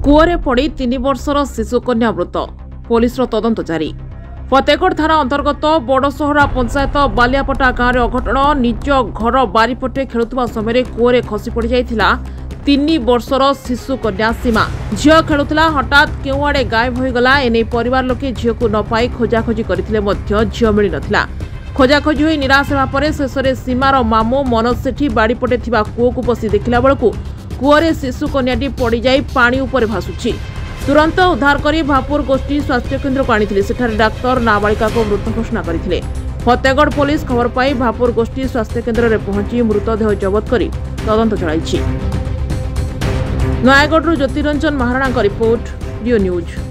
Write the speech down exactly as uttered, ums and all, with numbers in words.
कूअरे पड़ी तीन वर्षर शिशु कन्या मृत पुलिस तदंत जारी। फतेगढ़ थाना अंतर्गत बड़सहरा पंचायत बालियापटा गांव अघटन निज घर बारीपटे खेलुवा समय कूअरे खसी पड़ जाइथिला तीन वर्षर शिशु कन्या सीमा। झील खेलुला हठात केउआड़े गायब हो गला। एने परिवार लोके झील को न पाई खोजाखोजी करथिले मध्य झील मिली नथिला। खोजाखोजी होई निराश हेबा परे शेषरे सीमार मामू मनोज सेठी बाड़ीपटे थिबा कूओ को पसी देखिला बेलकु कूअरे शिशु कन्याटी पड़ जाई पानी उपरे भासुछि। तुरंत उद्धार करी भापुर गोष्ठी स्वास्थ्य केन्द्र को आनिथिले। सेठारे डाक्तर नाबालिका को मृत घोषणा करथिले। फतेगढ़ पुलिस खबर पाई भापुर गोष्ठी स्वास्थ्य केन्द्र में पहुंची मृतदेह जबत करी तदंत चलाइछि। Nayagarh Jyotiranjan Maharana report, Rio news.